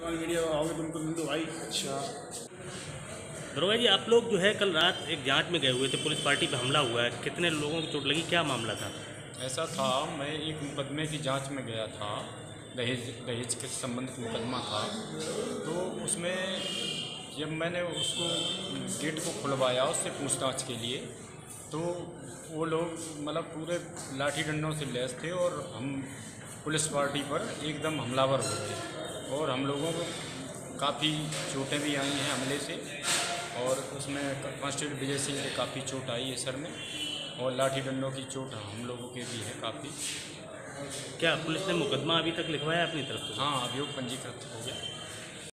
में मीडिया आओगे तुम तो भाई। अच्छा दरोगा जी, आप लोग जो है कल रात एक जांच में गए हुए थे, पुलिस पार्टी पे हमला हुआ है, कितने लोगों को चोट लगी, क्या मामला था? ऐसा था, मैं एक मुकदमे की जांच में गया था। दहेज के संबंधित मुकदमा था। तो उसमें जब मैंने उसको गेट को खुलवाया उससे पूछताछ के लिए, तो वो लोग मतलब पूरे लाठी डंडों से लैस थे और हम पुलिस पार्टी पर एकदम हमलावर हो गए और हम लोगों को काफ़ी चोटें भी आई हैं हमले से। और उसमें कांस्टेबल विजय सिंह के काफ़ी चोट आई है सर में, और लाठी डंडों की चोट हम लोगों के भी है काफ़ी। क्या पुलिस ने मुकदमा अभी तक लिखवाया अपनी तरफ से? हाँ, अभियोग पंजीकृत हो गया।